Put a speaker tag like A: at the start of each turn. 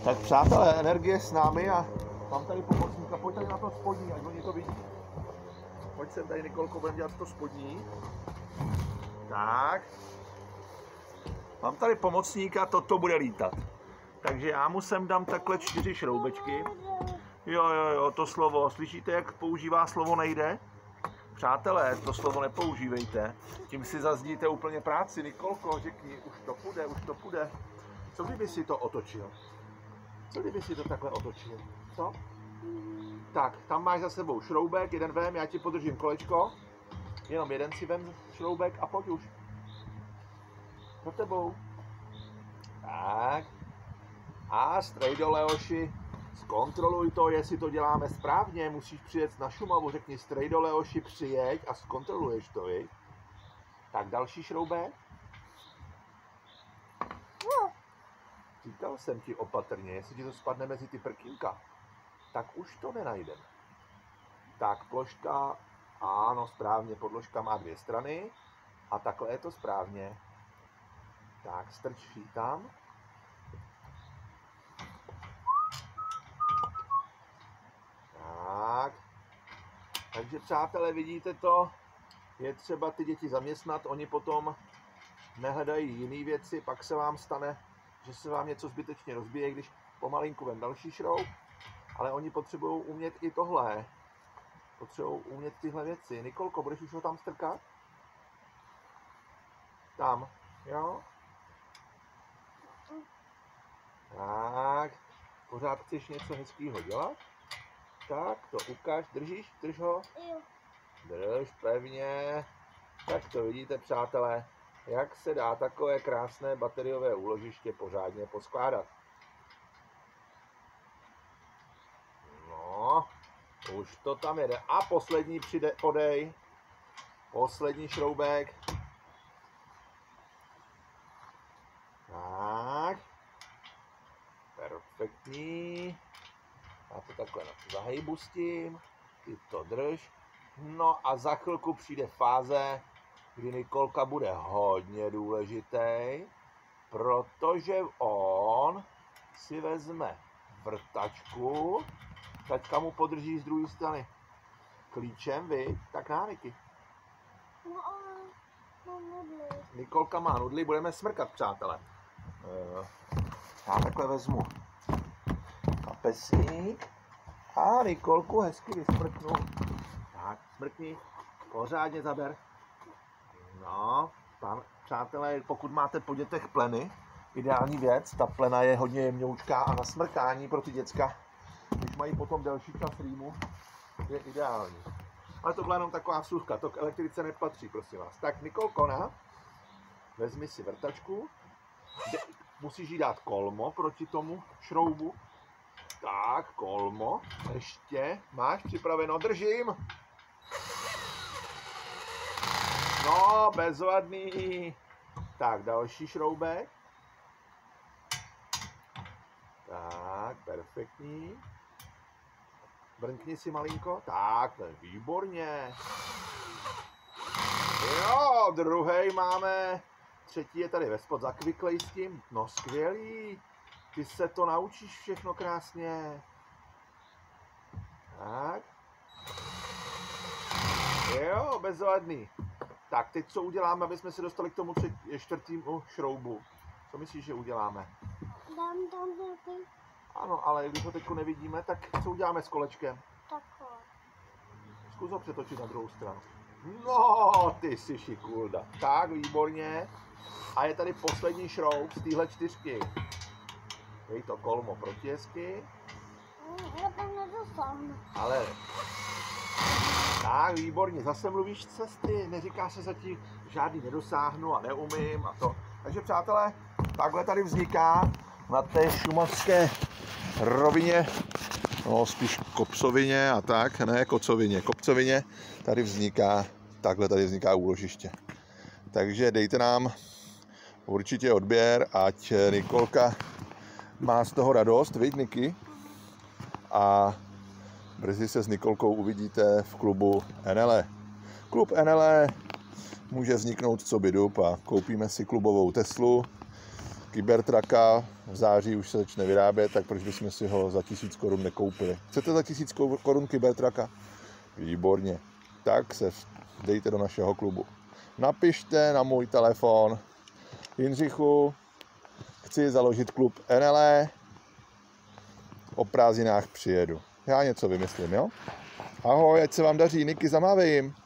A: Tak přátelé, energie s námi a mám tady pomocníka, pojď tady na to spodní, ať oni to vidí. Pojď sem tady, Nikolko, budeme dělat to spodní. Tak. Mám tady pomocníka, toto bude lítat. Takže já mu sem dám takhle 4 šroubečky. Jo, to slovo, slyšíte, jak používá slovo nejde? Přátelé, to slovo nepoužívejte, tím si zazdíte úplně práci. Nikolko, řekni, už to půjde. Co kdyby si to otočil? Co kdyby si to takhle otočil? Co? Tak, tam máš za sebou šroubek, jeden vem, já ti podržím kolečko. Jenom jeden si vem šroubek a pojď už. Za tebou. Tak. A strejdo, Leoši, zkontroluj to, jestli to děláme správně. Musíš přijet na Šumavu, řekni strejdo, Leoši, přijeď a zkontroluješ to, viď? Tak další šroubek. Říkal jsem ti opatrně, jestli ti to spadne mezi ty prkínka, tak už to nenajdeme. Tak ploška, ano, správně, podložka má 2 strany a takhle je to správně. Tak strč ji tam. Tak. Takže přátelé, vidíte to, je třeba ty děti zaměstnat, oni potom nehledají jiné věci, pak se vám stane, že se vám něco zbytečně rozbije, když pomalinku vem další šroub, ale oni potřebují umět i tohle. Potřebují umět tyhle věci. Nikolko, budeš už ho tam strkat? Tam, jo? Tak, pořád chceš něco hezkýho dělat? Tak, to ukáž, držíš? Drž ho? Drž pevně. Tak to vidíte, přátelé, jak se dá takové krásné bateriové úložiště pořádně poskládat. No, už to tam jede. A poslední podej. Poslední šroubek. Tak. Perfektní. Já to takhle zahejbu s tím. Ty to drž. No a za chvilku přijde fáze, kdy Nikolka bude hodně důležitý, protože on si vezme vrtačku, taťka mu podrží z druhé strany klíčem, vy, tak návyky. Nikolka má nudly, budeme smrkat, přátelé. Já takhle vezmu kapesník a Nikolku hezky vysmrknu. Tak, smrkni, pořádně zaber. No, tam, přátelé, pokud máte po dětech pleny, ideální věc, ta plena je hodně jemňoučká a na smrkání pro ty děcka, když mají potom delší čas rýmu, je ideální. Ale tohle je jenom taková vsuvka, to k elektrice nepatří, prosím vás. Tak, Nikolko, vezmi si vrtačku, musíš jí dát kolmo proti tomu šroubu. Tak, kolmo, ještě, máš připraveno, držím. No, bezvadný. Tak, další šroubek. Tak, perfektní. Brnkni si malinko. Tak, to je výborně. Jo, druhý máme. Třetí je tady ve spod, zakviklej s tím. No, skvělý. Ty se to naučíš všechno krásně. Tak. Jo, bezvadný. Tak, teď co uděláme, aby jsme se dostali k tomu 4. šroubu? Co myslíš, že uděláme?
B: Dám tam nějaký.
A: Ano, ale když ho teď nevidíme, tak co uděláme s kolečkem?
B: Takhle.
A: Zkus ho přetočit na druhou stranu. No, ty jsi šikulda. Tak, výborně. A je tady poslední šroub z téhle 4. Dej to kolmo proti hezky.
B: Já tam nedosáhnu.
A: Ale... Tak, výborně, zase mluvíš z cesty, neříká se zatím žádný nedosáhnu a neumím a to. Takže přátelé, takhle tady vzniká na té šumavské rovině, no spíš kopcovině a tak, ne kocovině, kopcovině, takhle tady vzniká úložiště. Takže dejte nám určitě odběr, ať Nikolka má z toho radost, viď Niky? A brzy se s Nikolkou uvidíte v klubu NLE. Klub NLE může vzniknout co by dub a koupíme si klubovou Teslu, Kybertraka v září už se začne vyrábět, tak proč bychom si ho za 1000 korun nekoupili. Chcete za 1000 korun Kybertraka? Výborně. Tak se dejte do našeho klubu. Napište na můj telefon: Jindřichu, chci založit klub NLE, o prázdninách přijedu. Já něco vymyslím, jo? Ahoj, ať se vám daří, Niky, zamávej jim.